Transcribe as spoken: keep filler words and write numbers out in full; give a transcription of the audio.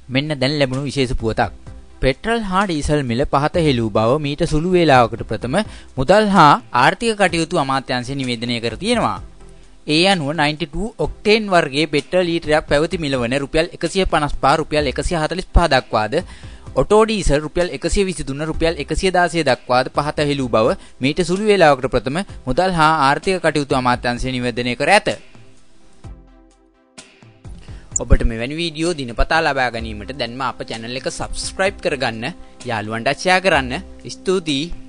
මෙන්න දැන් ලැබුණු විශේෂ පුවතක්. පෙට්‍රල් හා ඩීසල් මිල පහත හෙළූ බව මීට සුළු වේලාවකට ප්‍රථම මුදල් හා ආර්ථික කටයුතු අමාත්‍යාංශය නිවේදනය කර තියෙනවා. ඒ අනුව ninety two ඔක්ටේන් වර්ගයේ පෙට්‍රල් ලීටරයක් පැවති මිල වන රුපියල් එකසිය පනස් පහ රුපියල් එකසිය හතළිස් පහ දක්වාද ඔටෝ ඩීසල් රුපියල් එකසිය විසි තුන රුපියල් එකසිය දාසය දක්වාද පහත හෙළූ බව මීට සුළු වේලාවකට ප්‍රථම මුදල් හා ආර්ථික කටයුතු අමාත්‍යාංශය නිවේදනය කර ඇත. ඔබට මෙවැනි වීඩියෝ දිනපතා ලබා ගැනීමට දැන්ම අප channel එක subscribe කරගන්න, යාළුවන්ට share කරන්න. ස්තුතියි.